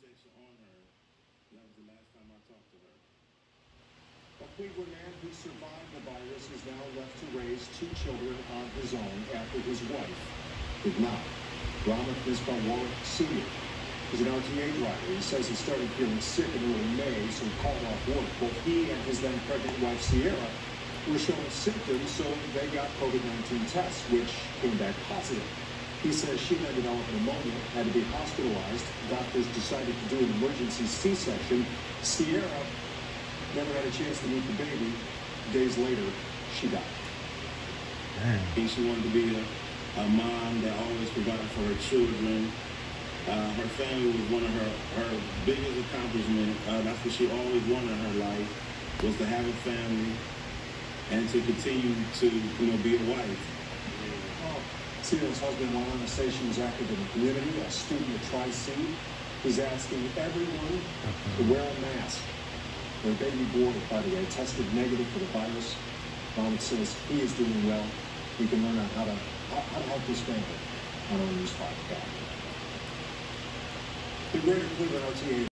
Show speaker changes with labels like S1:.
S1: conversation on her. That was the last time I talked to her.
S2: A Cleveland man who survived the virus is now left to raise 2 children on his own after his wife did not. Ramath Misbah Warwick Sr. is an RTA driver. He says he started feeling sick in early May, so he called off work. Both he and his then pregnant wife Sierra were showing symptoms, so they got COVID-19 tests, which came back positive. He says she then developed pneumonia, had to be hospitalized. Doctors decided to do an emergency C-section. Sierra never had a chance to meet the baby. Days later, she died.
S1: And she wanted to be a mom that always provided for her children. Her family was one of her biggest accomplishments. That's what she always wanted in her life, was to have a family and to continue to, be a wife.
S2: Sierra's husband went on to say she was active in the community. A student at Tri-C is asking everyone to wear a mask. Their baby boy, by the way, tested negative for the virus. Ramath says he is doing well. We can learn how to help his family on our News 5. The Greater Cleveland RTA